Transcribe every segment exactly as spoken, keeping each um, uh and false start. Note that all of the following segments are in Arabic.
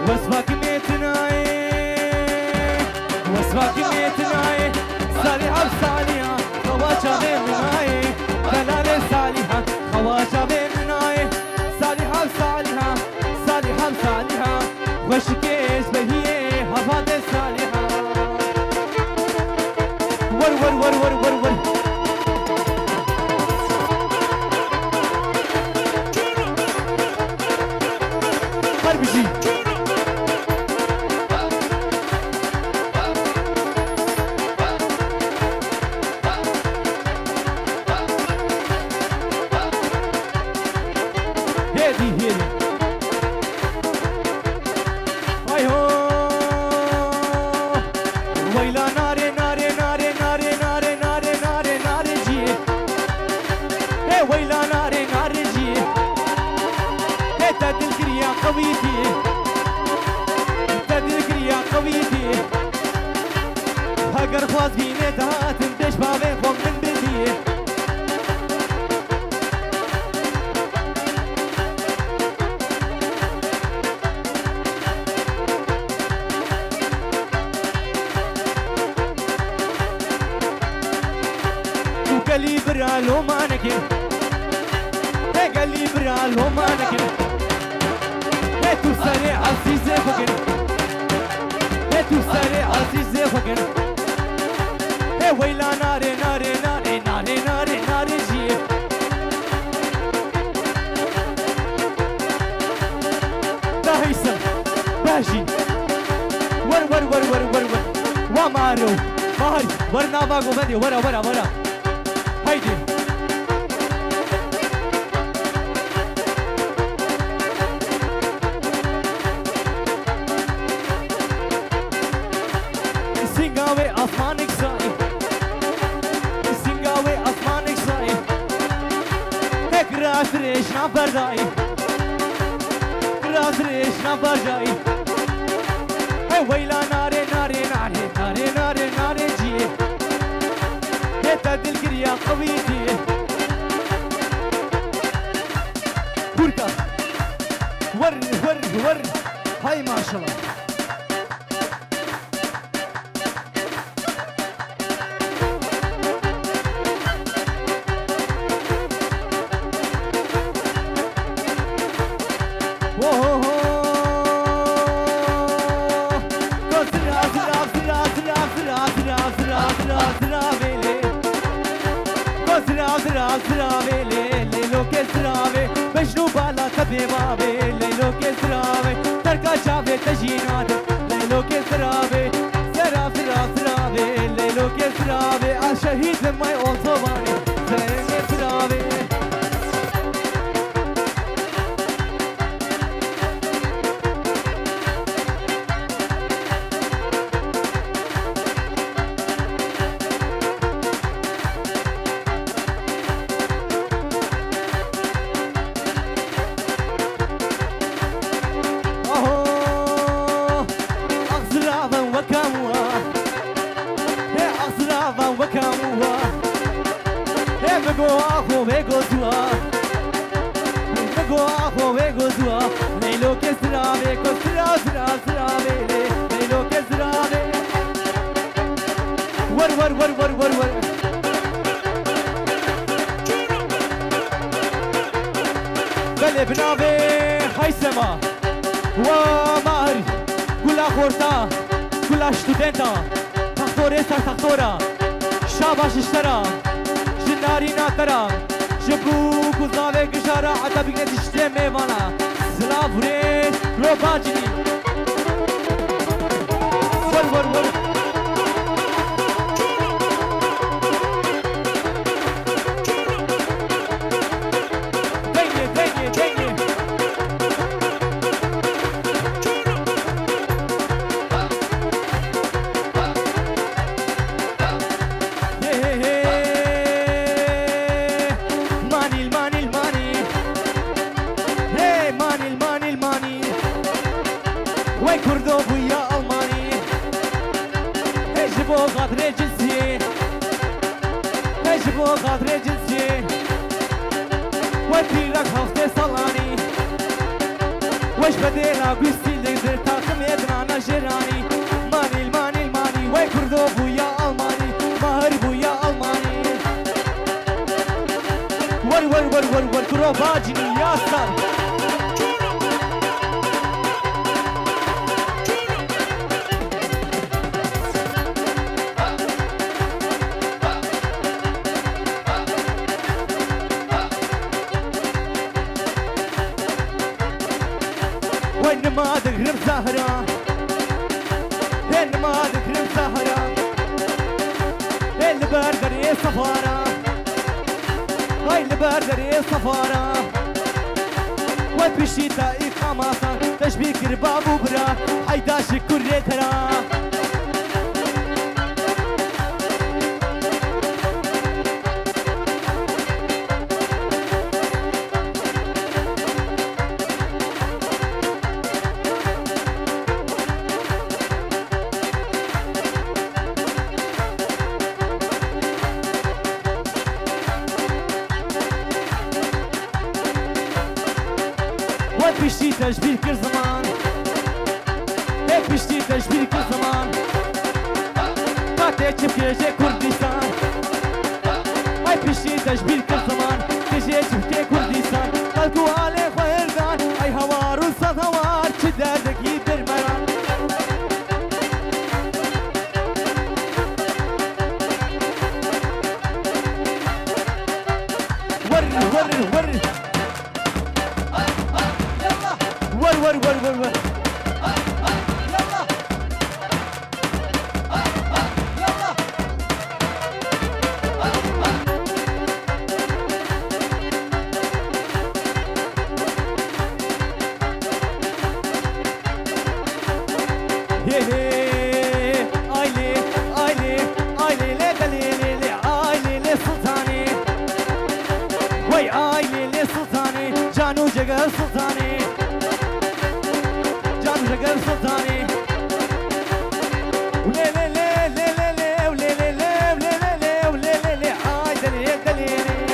واسمك ميتناي واسمك ميتناي صالحة بصالحة خواجة بمناي دلالة صالحة خواجة بمناي صالحة بصالحة صالحة بصالحة وشكيش بهي هفاد صالحة ور ور ور ور ور ور هربجي هادي هادي هاي هو ويلا ناري ناري ناري ناري ناري ناري ناري ناري جي هي ويلا ناري ناري جي هي تدلكري يا قويتي تدلكري يا قويتي هاجر خواز بيني تهاتم دش بابي خوم من بدي قالي برالو ما نكل قالي برالو ما نكل تو سريع عزيزي فقر تو سريع عزيزي فقر ويلا ناري ناري ناري ناري ناري ناري جي لا هيثم باجي ور ور ور ور ور ور ومارو ماري ورنا باغو بدي ورا ورا ورا هيدي سنگاوي اسمانك ساي سنگاوي اسمانك ساي هيك راس ريش نبرداي راس ريش نبرداي هي ويلا ناري ناري ناري ناري ناري ناري جي تدلكري يا قويتي بركة ور ور ور هاي ما شاء الله سراوي ليلو کے سراوي بشنو بالا تبي ماوي ليلو کے سراوي تركا شافي تجينات ليلو کے سراوي سرا سرا سراوي ليلو کے سراوي الشهيد ما يوصواني سرا سراوي ليلو کے سراوے کو سرا سرا سراوے ليلو کے سراوے ور ور ور ور ور ور بلي بنابي هيثما وماري كلها خورتا كلها ستودنتا تختوري سر تختورا شاباش اشترا جناري ناترا جبو كوزاوي كشارا حتى بيجي تشتري ميوانا سلافوري روباجني ور ور ور دنيا دنيا دنيا قدر جنسي اجبو قدر جنسي ودي لك هفته صلاني واش بدينا قستي در تاقم ادرانا جراني ماني الماني الماني وي كردو بويا الماني ماهر بويا الماني ور ور ور ور ور كرو باجني يا ستار وين ما تقرب زهرة وين ما تقرب زهرة البرجر يا صفارة هاي البرجر يا صفارة وبشيتا إقامة تشبيك رباب وبرا حيداش كرة ترى بشتي تجبير كل زمان هيك بشتي تجبير كل زمان باتي تشبكي كردستان هاي بشتي تجبير كل زمان تجي تشبكي كردستان خلقوا علي خيردان اي هوار وصد هوار شدادك يدر مران ور ور ور ور ور ور ور يلا يلا هي هي ايلي ايلي ايلي لي دليلي لي ايلي لي سلطاني وي ايلي لي سلطاني جانو جگر سلطاني جگر سلطاني ولي لي لي لي لي لي ولي لي لي ولي لي لي ولي لي لي هاي دليل دليلي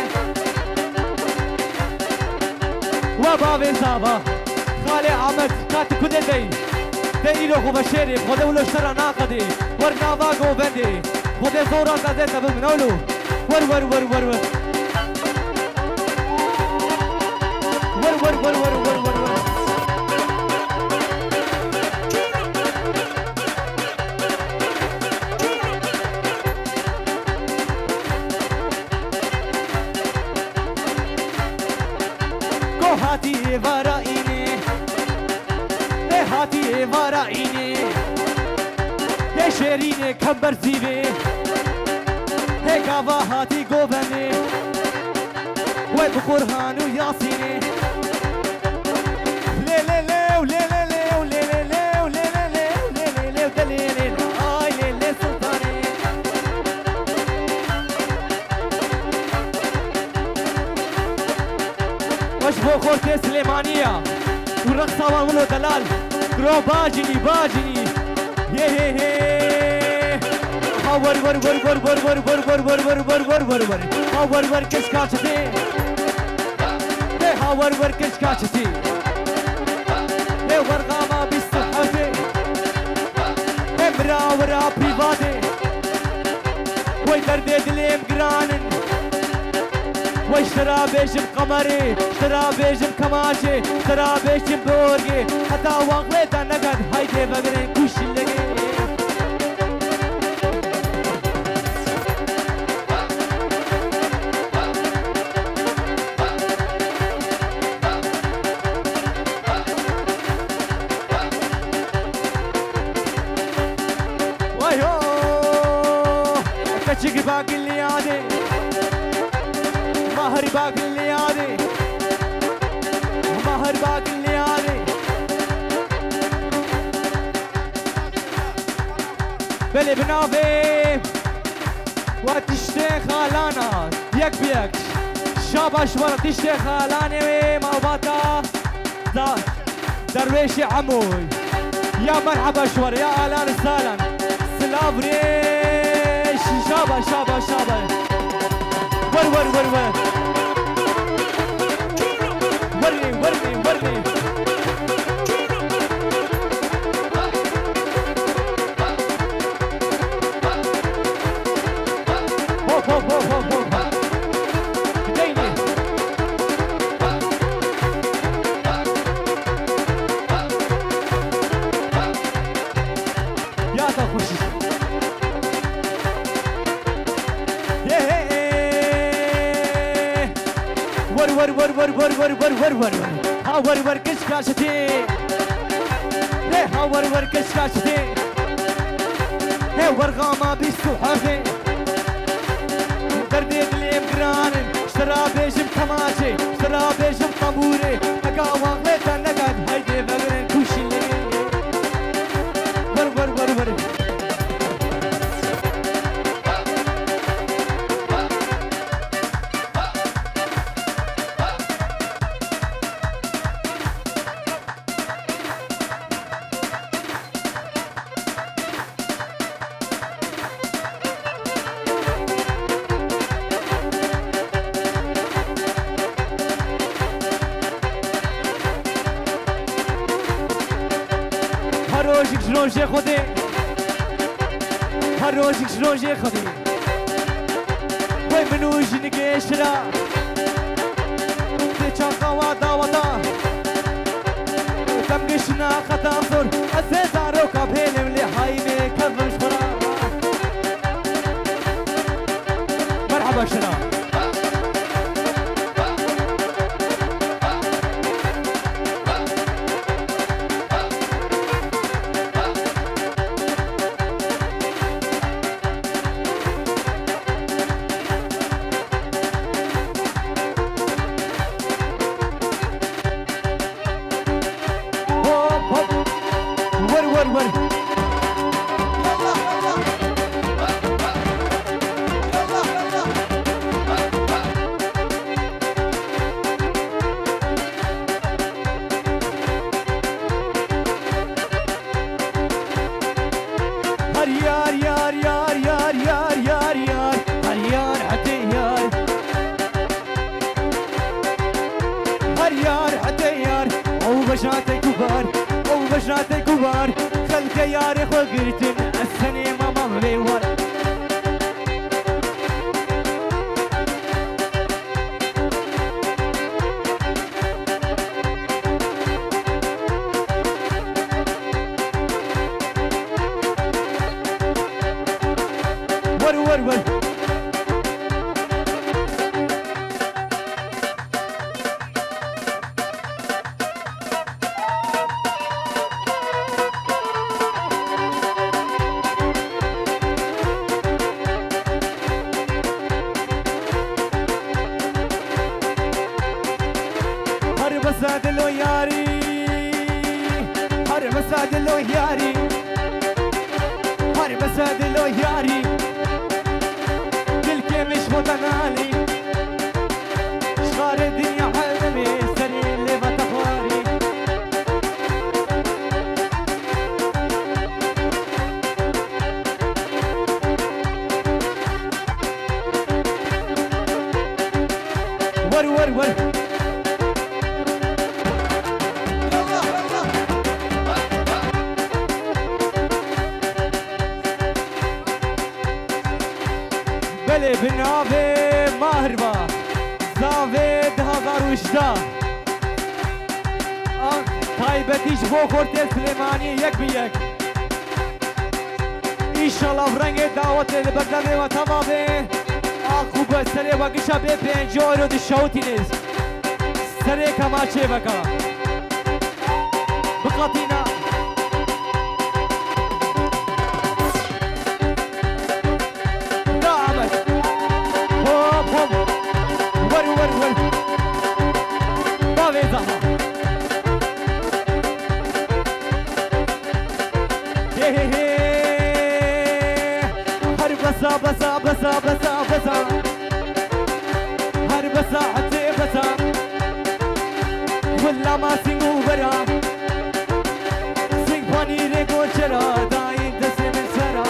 وبابي صابا خالي عمد كاتي كده دي دي لو خوب شيري خده ولو اشترى ناقدي ورنا باقو بندي خده زورا قدر تبو منولو ور ور ور ور ور ور ور ور ور ور ور ور هاتي ورائيني هاتي ورائيني يا شيريني كبر زيبي هيك هاتي قوبني وبقرهان وياسيني لي لي لي ولي لي لي ولي لي لي ولي لي لي ولي لي لي ودليلي هاي لي لي سلطاني وش بو خورتي سليمانية ورقصة وانولو دلال كرو باجني باجني هي هي هي ور ور ور ور ور ور ور ور ور ور ور ور ور ور ور ور كش كاشتي هي ور ور كش كاشتي هي ورقامة بالصحتي هي مرا ورا بريفاتي وي دردي دليم قرانن واشترى بيجم قمري اشترى بيجم كماشي اشترى بيجم بورقي حتى واغليت نقد هايدي بقرين كوش اللقي وايو كتشيك باقي اللي عادي ماهر باقي اللي عادي ماهر باقي اللي عادي بلي بنافي وتشتي خالانا يك بيك شاباش ورا تشتي خالاني ما باتا درويشي عموي يا مرحبا شور يا اهلا وسهلا سلافريش شابا شابا شابا ور ور ور ور ورني ورني ورني ور ور ور ور ور ور ها ور ور کش کاشتی له ها ور ور کش کاشتی له ورقاما بیست و حرفه دردی دلیم گرانن شرابیشم تماشه شرابیشم طابوره اگا واقعیتا نگاد هایده بگرن کوشیله ور ور ور ور روزی خودی هر روزی روزی خودی وای منوش نگیش را تی چاقا و داوتا تم گشنا خطا صور از زارو کابهلم لحای می کذبش خورا مرحبا شرا بجاتي كبار او بجاتي كبار خلق ياري خو قرتن السنة ما مغلي ورا ور ور ور مسادلو ياري هر مسادلو ياري هر مسادلو ياري كل مش متنالي شغار الدنيا حلمي سري اللي بتخواري ور ور ور بله بناوه مهربا زاوه ده هزار و هجده تایبتیش بو خورت سلیمانی یک بی یک ایشالله رنگ دعوت لبردمه و تمامه آخوب سره و گشا به پنجار و دشاوتی نیز سره کماچه بکا بقاطینا ور ور ور باوی زها هی هی هی هر بسا بسا بسا بسا بسا هر بسا حتى بسا ولا ما سينغو برا سينغ باني ريكو چرا داين دسي من سرا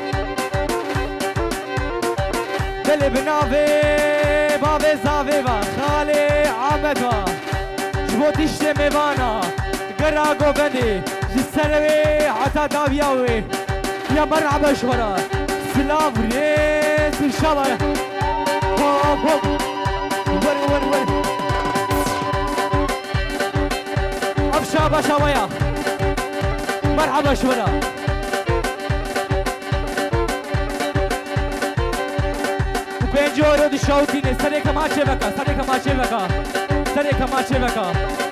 بلي بناوي بابي زاوي با خالي عامد با جبو تشتي ميوانا قراغو بندي جسروي عطا داوياوي يا مرحبا شورا سلام ريس الشبر هوب هوب ور ور ور افشا باشا ويا مرحبا شورا بنجورو دي شوتيني سريكا ما چه بكا سريكا ما چه بكا سري كمان شبكة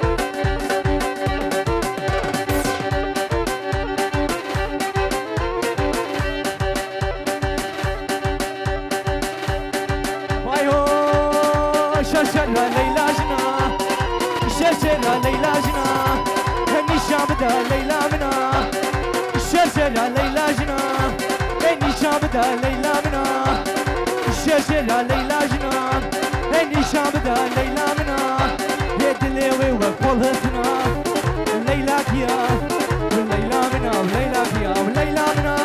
وايو شرشرة ليلى جنا شرشرة ليلى جنا هني شابدة ليلى منا شرشرة ليلى جنا هني شابدة ليلى منا شرشرة ليلى جنا هني شابدة ليلى منا هدلي وقول هتنا ليلى كيا وليلى منا وليلى كيا وليلى منا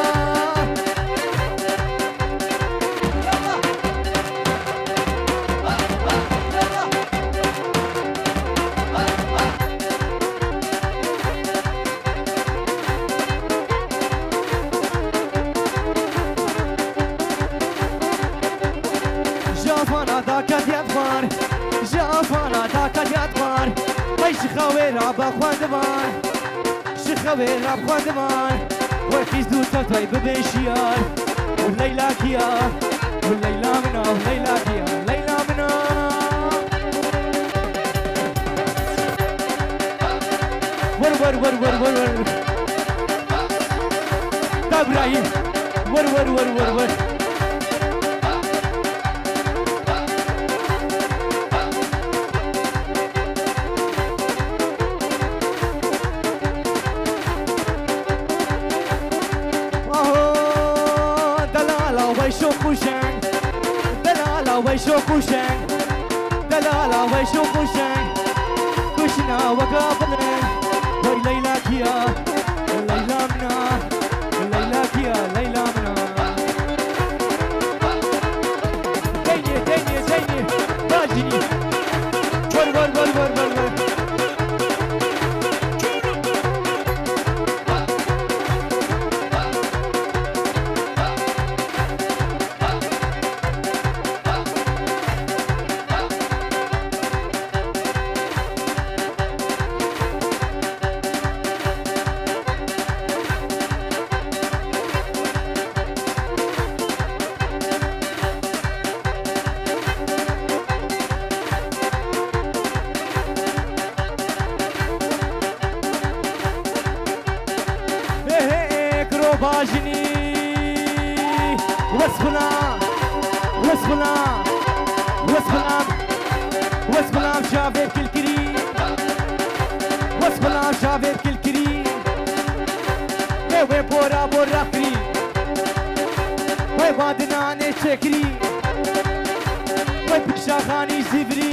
جافانا داك يدبر جافانا داك يدبر وي شخوي راب خواندبان شخوي راب خواندبان وكيز دو تطوي ببشيار وليلى كيا وليلى منا وليلى كيا ليلى منا ور ور ور ور ور ور دا ابراهيم ور ور ور ور ور ويشو كوشن دلالا ويشو كوشن دلالا ويشو كوشن كوشنا وقابلن وي ليلى كيا ليلى منا ليلى كيا ليلى منا ديني ديني ديني باجني ور ور ور ور ور ور باجني وسخنا وسخنا وسخنا وسخنا شافت كل كريم وسخنا شافت كل كريم وي بورا بورا كريم وي بادنا نشكري وي بشاخاني زبري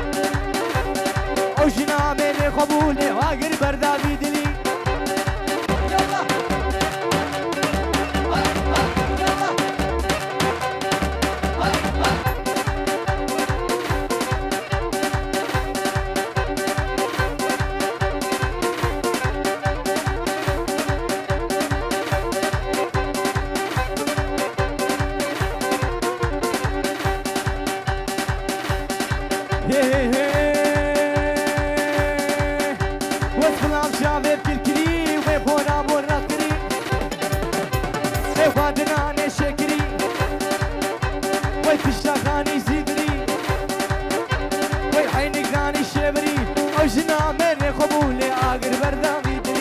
اوجنا من قبول واغر بردابي دلي وسلام شافت الكريم وبورا بورا كريم وادنا نشكري وتشتغاني زدري وعينك راني شبري وجنا من قبولي اقر بردامي دري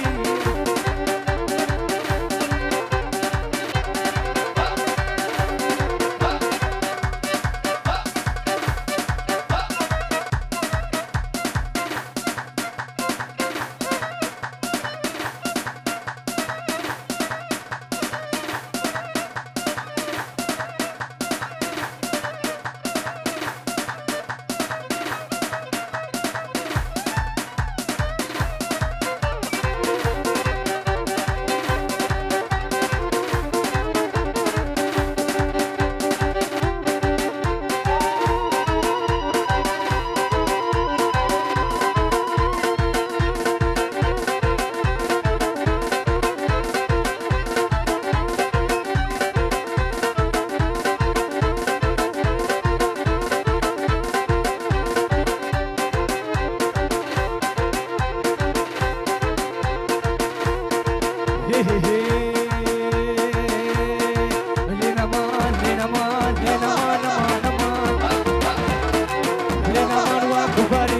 Everybody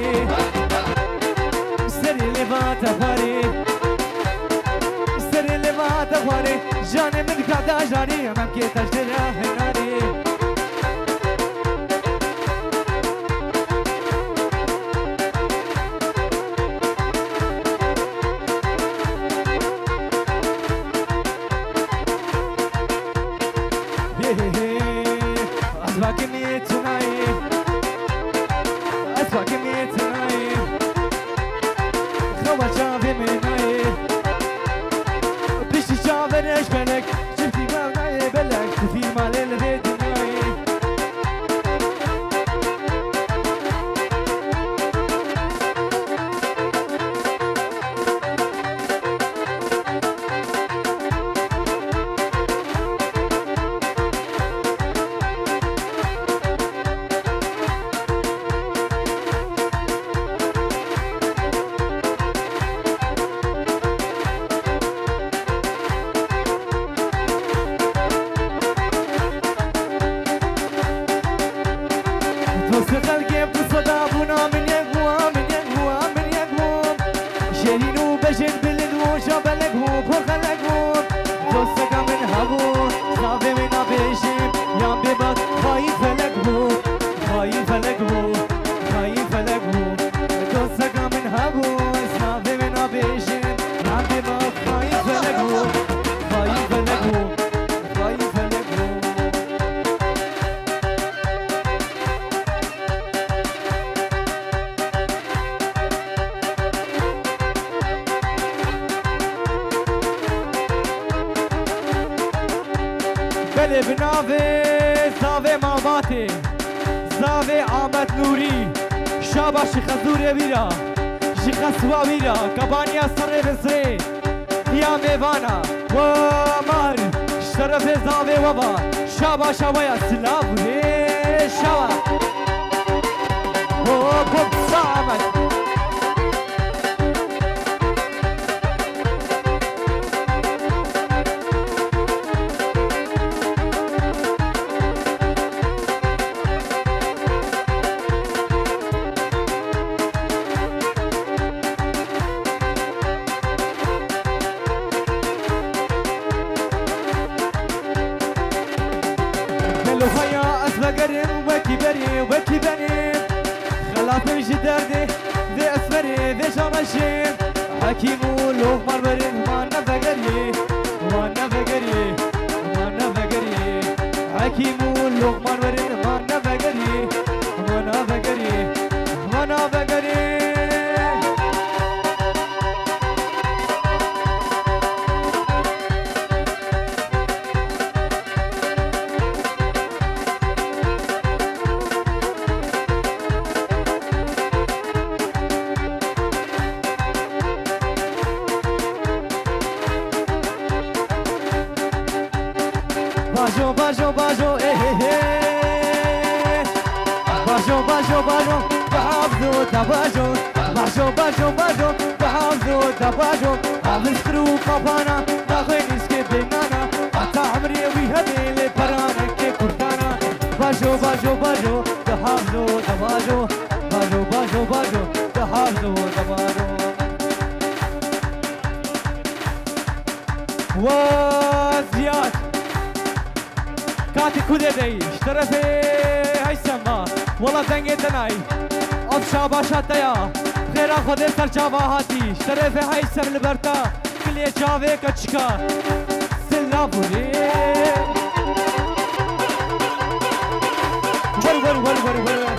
هناري أمام كي تجدرا هناري أسبق ميتناي أسبق ميتناي خوا شافي مناي بيشي شافي نيش بلك شفتي قاوناي بلك في مال الفيدناي بله بناوه زاوه ماماته زاوه آمد نوری شابا شیخ زوره بیرا شیخ سوا بیرا کبانیا سره بسره یا میوانا و مار شرف زاوه وبا شابا شابایا سلاوه شابا و بب سامد وكبري وكبري خلافي جدردي ذي أسفري ذي شرشي حكيم ولوك مربري ما نفقري ما نفقري ما نفقري حكيم ولوك مربري ما نفقري ما نفقري ما نفقري Bajo, bajo, bajo, eh, eh, eh. Bajo, bajo, bajo, bajo, bajo, bajo, bajo, bajo, bajo, bajo. أمسكرو قبانا داخل إسكت بيننا حتى عمري ويهدي لبرانا ككردانا. باجو باجو باجو دهابزو دباجو باجو باجو باجو دهابزو دباجو. وزياد كاتي كودي دي اشترفي هيسما والله دنگي تناي افشا باشا ديا غير خود سر جاوا هاتي اشترفي هيسم لبرتا كلي جاوي كچكا سلابوري ول ول ول ول ول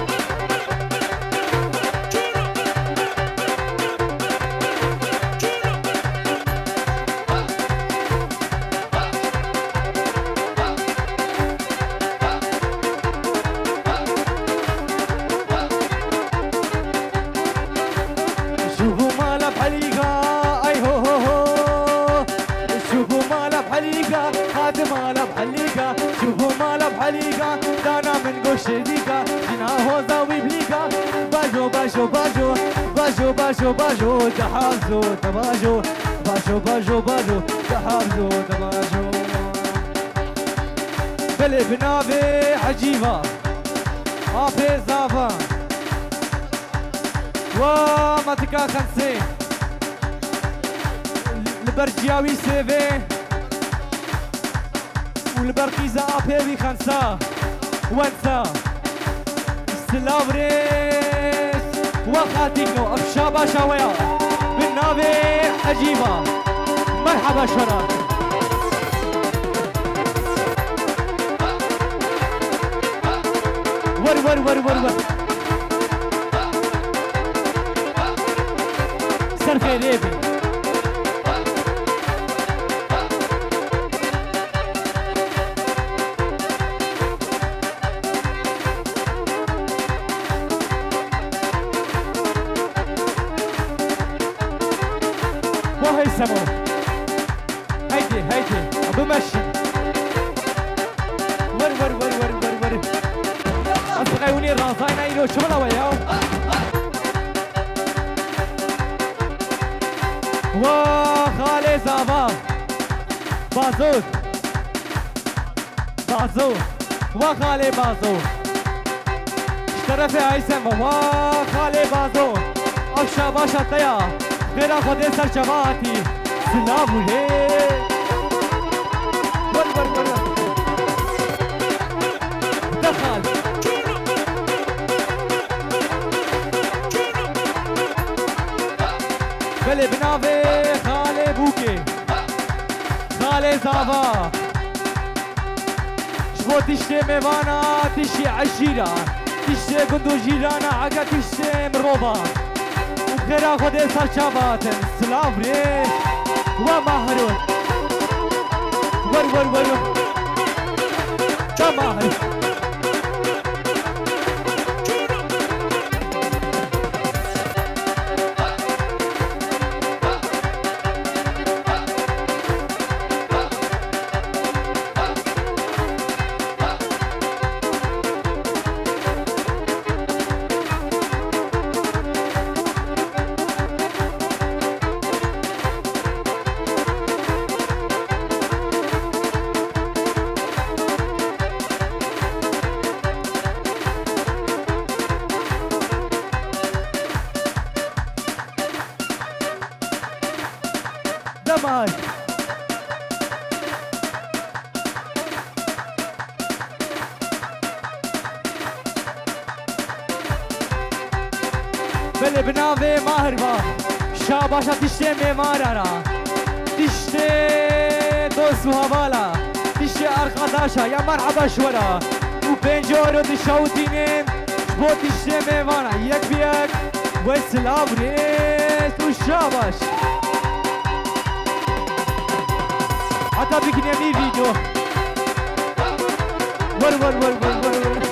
شديقة جنا هوزا ويبليقة باجو باجو باجو باجو باجو باجو تحافظو تباجو باجو باجو باجو تحافظو تباجو بلي بنابي عجيبة آبي زافا وماتكا خمسين البرجياوي سيفي والبرقيزة أبيبي خمسة وانسى سلابريس وخاتينو أبشابا شويا بالنابي عجيبة مرحبا شرار ور ور ور ور ور سرفي ريبي وهي سمو هيدي هيدي ابو مشي ور ور ور ور ور ور اصغيوني الرازاين ايلو شغله وياو وخالي زابا بازوت بازو وخالي بازو اشترفي هيثم وخالي بازو افشا باشا طيا غير خود سرچواتي سلام لي ور ور ور دخل بلي بنافي خالي بوكي خالي زابا شبو تشتي ميوانا تشتي عشيرة تشتي قندو جيرانا عقا تشتي مروبا وغيرا خودي سرچواتن سلام لي ومهرون ور ور ور ومهرون دمار بله بناوه ماهربا شاباشا تشته میمارارا تشته دوستو حوالا تشته ارخاداشا یا مرحبا شورا و پنجارو دشاوتینین شبو تشته میوانا یک بیک و سلام ریس و شاباش حتى بكني فيديو ور ور ور ور ور